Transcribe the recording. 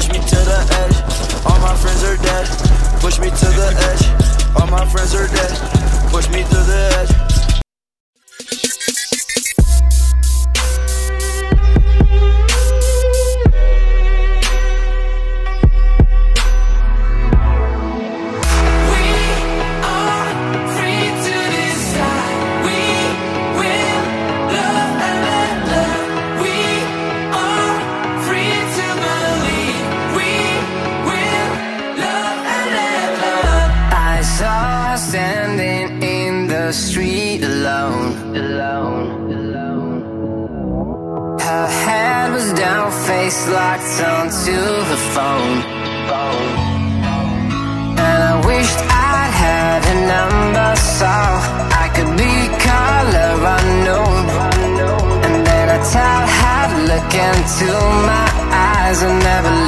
push me to the edge. All my friends are dead, push me to the edge. All my friends are dead, push me to the edge. Standing in the street alone. Her head was down, face locked onto her phone. And I wished I'd had a number so I could be color unknown. And then I tell her to look into my eyes and never